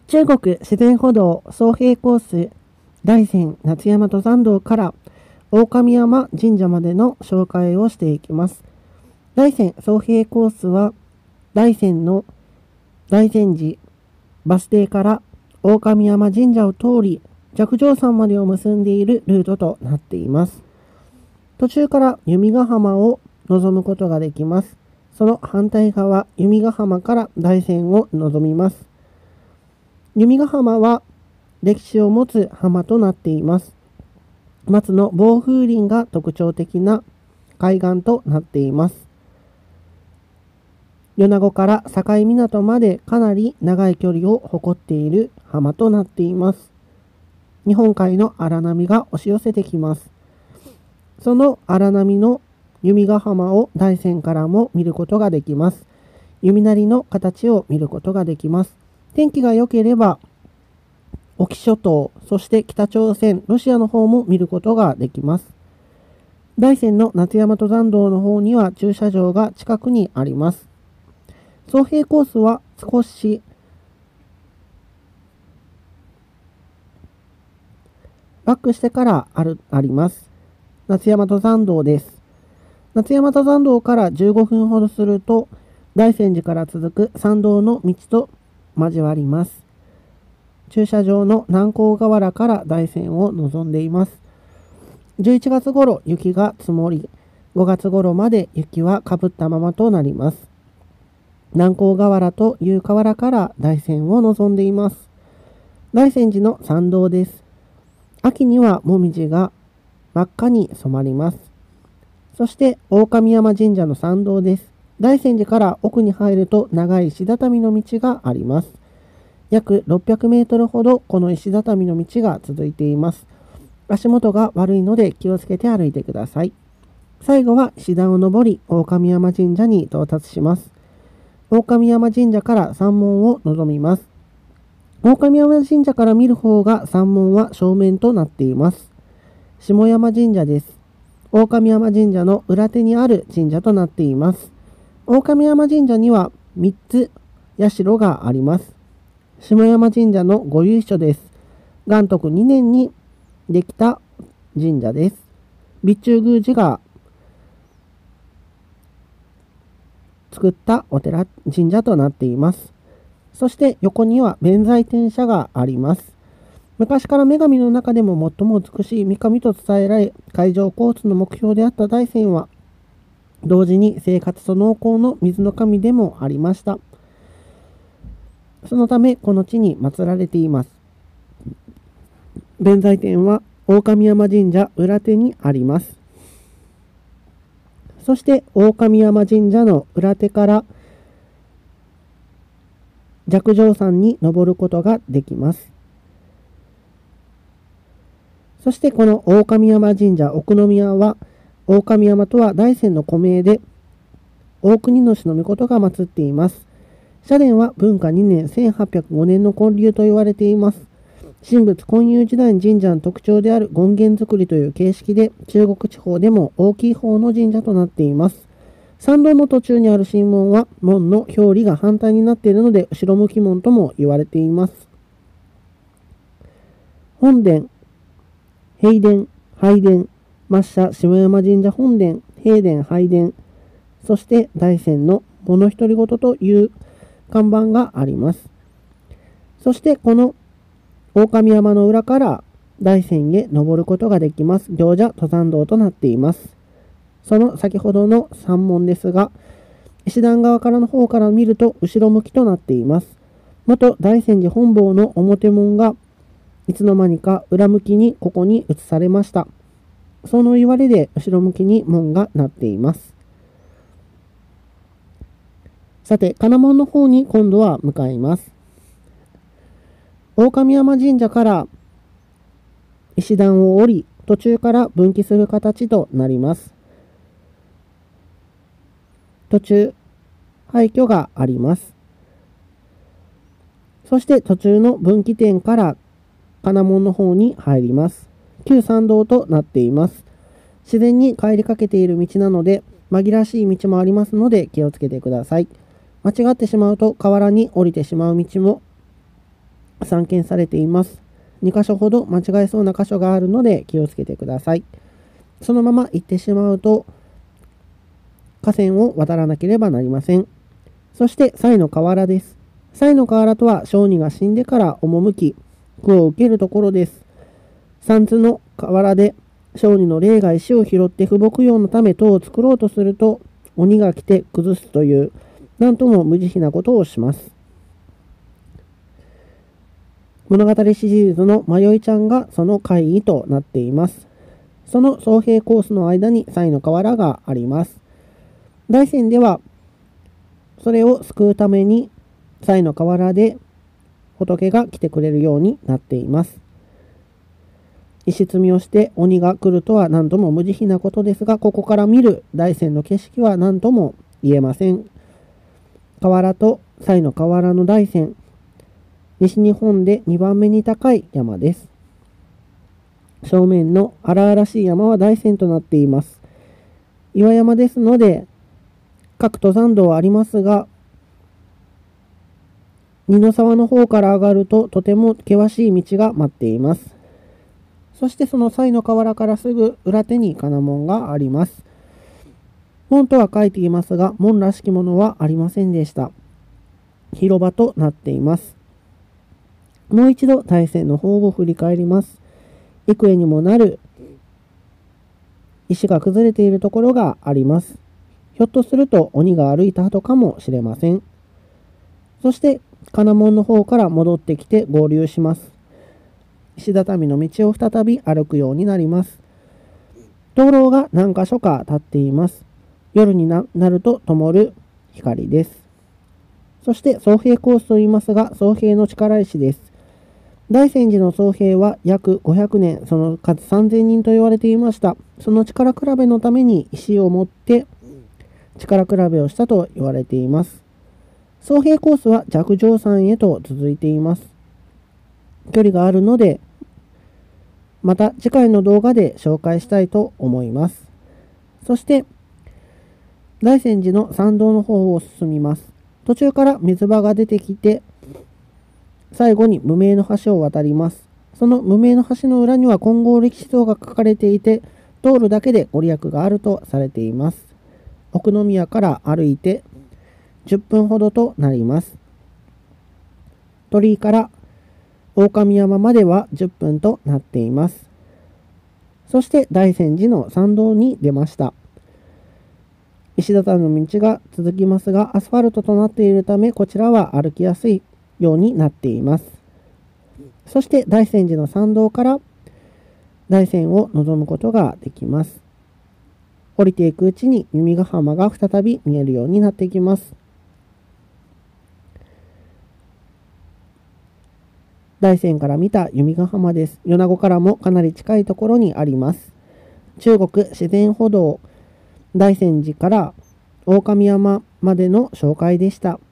中国自然歩道総平コース大山夏山登山道から大神山神社までの紹介をしていきます。大山総平コースは大山の大善寺バス停から大神山神社を通り寂浄山までを結んでいるルートとなっています。途中から弓ヶ浜を望むことができます。その反対側、弓ヶ浜から大山を望みます。弓ヶ浜は歴史を持つ浜となっています。松の防風林が特徴的な海岸となっています。米子から境港までかなり長い距離を誇っている浜となっています。日本海の荒波が押し寄せてきます。その荒波の弓ヶ浜を大山からも見ることができます。弓なりの形を見ることができます。天気が良ければ隠岐諸島、そして北朝鮮、ロシアの方も見ることができます。大山の夏山登山道の方には駐車場が近くにあります。総平コースは少しバックしてからあります。夏山登山道です。夏山登山道から15分ほどすると大山寺から続く山道の道と交わります。駐車場の南高河原から大山を望んでいます。11月頃雪が積もり、5月頃まで雪はかぶったままとなります。南高河原という河原から大山を望んでいます。大山寺の参道です。秋にはもみじが真っ赤に染まります。そして大神山神社の参道です。大山寺から奥に入ると長い石畳の道があります。約600メートルほどこの石畳の道が続いています。足元が悪いので気をつけて歩いてください。最後は石段を登り大神山神社に到達します。大神山神社から山門を望みます。大神山神社から見る方が山門は正面となっています。下山神社です。大神山神社の裏手にある神社となっています。大神山神社には3つ社があります。下山神社のご由緒です。元徳2年にできた神社です。備中宮司が作ったお寺、神社となっています。そして横には弁財天社があります。昔から女神の中でも最も美しい女神と伝えられ、海上交通の目標であった大山は、同時に生活と農耕の水の神でもありました。そのため、この地に祀られています。弁財天は大神山神社裏手にあります。そして大神山神社の裏手から寂浄山に登ることができます。そしてこの大神山神社奥宮は、大神山とは大山の古名で、大国主の命が祀っています。社殿は文化2年1805年の建立と言われています。神仏混有時代に神社の特徴である権現造りという形式で、中国地方でも大きい方の神社となっています。参道の途中にある神門は、門の表裏が反対になっているので、後ろ向き門とも言われています。本殿、幣殿、拝殿、末社下山神社本殿、幣殿、拝殿、そして大山の物独り言という看板があります。そしてこの大神山の裏から大山へ登ることができます。行者登山道となっています。その先ほどの山門ですが、石段側からの方から見ると後ろ向きとなっています。元大山寺本坊の表門がいつの間にか裏向きにここに移されました。その言われで後ろ向きに門がなっています。さて、金門の方に今度は向かいます。大神山神社から石段を降り、途中から分岐する形となります。途中、廃墟があります。そして途中の分岐点から金門の方に入ります。旧参道となっています。自然に帰りかけている道なので、紛らわしい道もありますので気をつけてください。間違ってしまうと河原に降りてしまう道も散見されています。2箇所ほど間違えそうな箇所があるので気をつけてください。そのまま行ってしまうと河川を渡らなければなりません。そして賽の河原です。賽の河原とは小児が死んでから赴き苦を受けるところです。三途の河原で小児の霊が石を拾って不牧用のため塔を作ろうとすると鬼が来て崩すというなんとも無慈悲なことをします。物語シリーズの迷いちゃんがその会議となっています。その双平コースの間に賽の河原があります。大山ではそれを救うために賽の河原で仏が来てくれるようになっています。石積みをして鬼が来るとは何とも無慈悲なことですが、ここから見る大山の景色は何とも言えません。河原と賽の河原の大山、西日本で2番目に高い山です。正面の荒々しい山は大山となっています。岩山ですので、各登山道はありますが、二の沢の方から上がるととても険しい道が待っています。そしてその賽の河原からすぐ裏手に金門があります。門とは書いていますが、門らしきものはありませんでした。広場となっています。もう一度大山の方を振り返ります。幾重にもなる石が崩れているところがあります。ひょっとすると鬼が歩いた跡かもしれません。そして金門の方から戻ってきて合流します。石畳の道を再び歩くようになります。灯籠が何箇所か立っています。夜になると灯る光です。そして双平コースと言いますが、双平の力石です。大山寺の双平は約500年、その数3000人と言われていました。その力比べのために石を持って力比べをしたと言われています。双平コースは寂浄山へと続いています。距離があるので、また次回の動画で紹介したいと思います。そして、大山寺の参道の方を進みます。途中から水場が出てきて、最後に無名の橋を渡ります。その無名の橋の裏には金剛力士像が書かれていて、通るだけでご利益があるとされています。奥宮から歩いて10分ほどとなります。鳥居から狼山までは10分となっています。そして大山寺の参道に出ました。石畳の道が続きますが、アスファルトとなっているため、こちらは歩きやすいようになっています。そして大山寺の参道から大山を望むことができます。降りていくうちに弓ヶ浜が再び見えるようになってきます。大山から見た弓ヶ浜です。米子からもかなり近いところにあります。中国自然歩道大山寺から狼山までの紹介でした。